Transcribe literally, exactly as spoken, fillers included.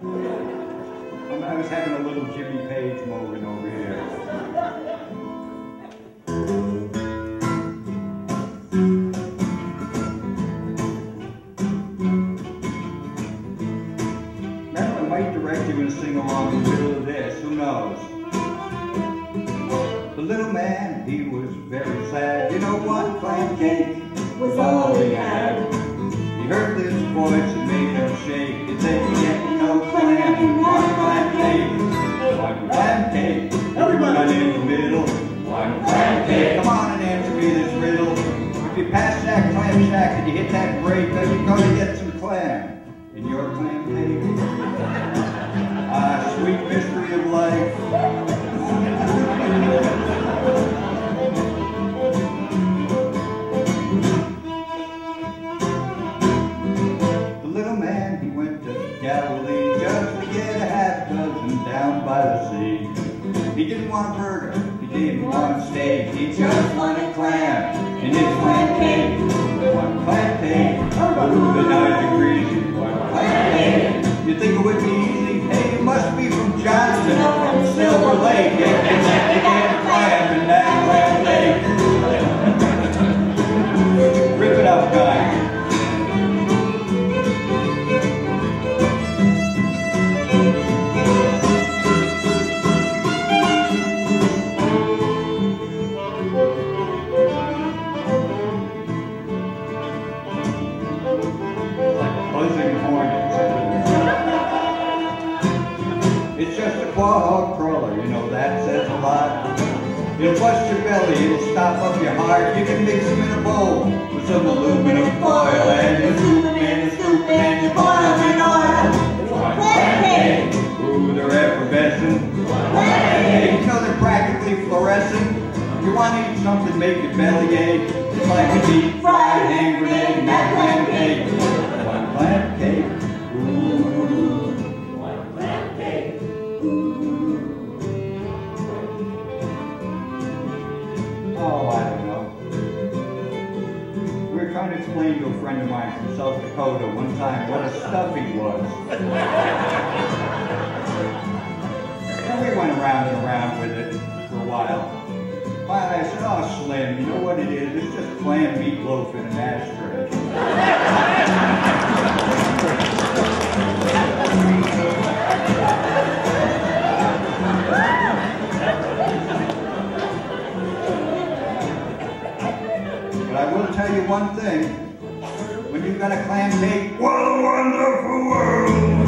I was having a little Jimmy Page moment over here. Marilyn might direct you and sing along in the middle of this, who knows? The little man, he was very sad. You know what? Clam cake was all he had. He heard this voice and made him shake. He said, you get no clam, one clam cake. One clam cake. Everybody in the middle. One clam cake. Come on and answer me this riddle. If you pass that clam shack and you hit that break, then you're going to get some clam in your clam cake. Ah, sweet mystery of life. Galilee, just to get a half dozen down by the sea. He didn't want a burger, he didn't want steak, he just wanted clam in his clam cake. One clam cake, ooh, the night are greasy. One clam cake. You think it would be easy? Hey, it must be from Johnson, from Silver Lake. You get a clam in that clam cake. Rip it up, guys. It's just a quahog crawler, you know that says a lot. It'll bust your belly, it'll stop up your heart. You can mix them in a bowl with some aluminum foil, and you scoop them in the scoop and you boil them in oil. One clam cake, ooh, they're effervescent. One clam cake, you know they're practically fluorescent. If you want to eat something, make your belly ache. It's like a deep fried hand grenade in that clam cake. One clam cake, ooh. One clam cake. Oh, I don't know. We were trying to explain to a friend of mine from South Dakota one time what a stuffing was. And we went around and around with it for a while. Finally, I said, oh, Slim, you know what it is? It's just clam meatloaf in an ashtray. But I will tell you one thing. When you've got a clam cake, what a wonderful world!